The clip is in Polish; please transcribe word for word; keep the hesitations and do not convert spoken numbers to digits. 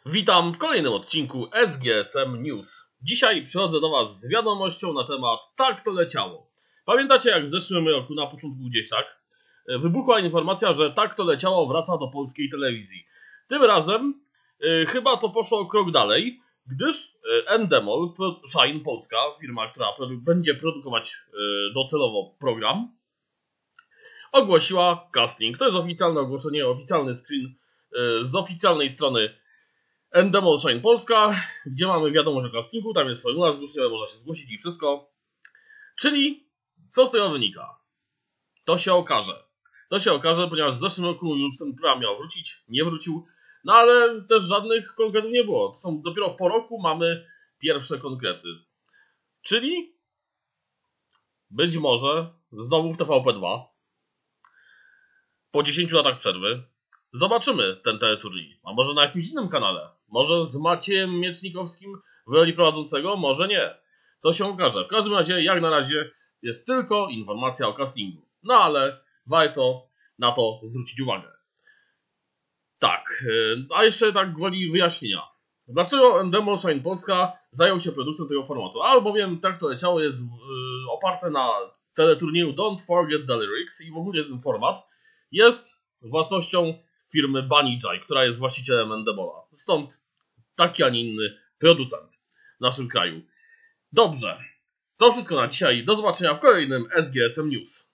Witam w kolejnym odcinku S G S M News. Dzisiaj przychodzę do Was z wiadomością na temat Tak to leciało. Pamiętacie, jak w zeszłym roku, na początku gdzieś tak, wybuchła informacja, że Tak to leciało wraca do polskiej telewizji. Tym razem yy, chyba to poszło o krok dalej, gdyż yy, Endemol, Shine Polska, firma, która produ- będzie produkować yy, docelowo program, ogłosiła casting. To jest oficjalne ogłoszenie, oficjalny screen yy, z oficjalnej strony Endemol Shine Polska, gdzie mamy wiadomość o castingu, tam jest formularz zgłoszeniowy, można się zgłosić i wszystko. Czyli, co z tego wynika? To się okaże. To się okaże, ponieważ w zeszłym roku już ten program miał wrócić, nie wrócił, no ale też żadnych konkretów nie było. To są dopiero po roku mamy pierwsze konkrety. Czyli, być może, znowu w T V P dwa, po dziesięciu latach przerwy, zobaczymy ten teleturniej. A może na jakimś innym kanale? Może z Maciejem Miecznikowskim w roli prowadzącego? Może nie. To się okaże. W każdym razie, jak na razie, jest tylko informacja o castingu. No ale warto na to zwrócić uwagę. Tak, a jeszcze tak gwoli wyjaśnienia. Dlaczego Endemol Shine Polska zajął się produkcją tego formatu? Albowiem Tak to leciało jest yy, oparte na teleturnieju Don't Forget the Lyrics i w ogóle ten format jest własnością firmy Bunny Jai, która jest właścicielem Endemola. Stąd taki, a nie inny producent w naszym kraju. Dobrze, to wszystko na dzisiaj. Do zobaczenia w kolejnym S G S M News.